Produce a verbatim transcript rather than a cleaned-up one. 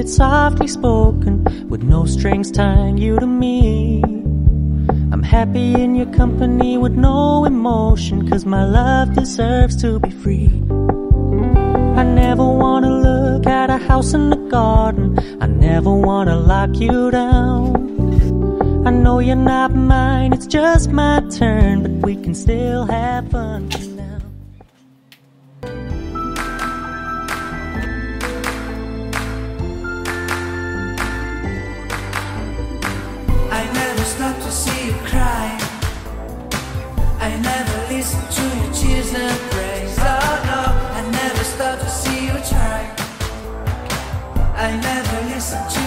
it's softly spoken, with no strings tying you to me. I'm happy in your company with no emotion, 'cause my love deserves to be free. I never wanna look at a house in the garden, I never wanna lock you down. I know you're not mine, it's just my turn, but we can still have fun for now. I never stop to see you cry, I never listen to your tears and praise. Oh no, I never stop to see you try, I never listen to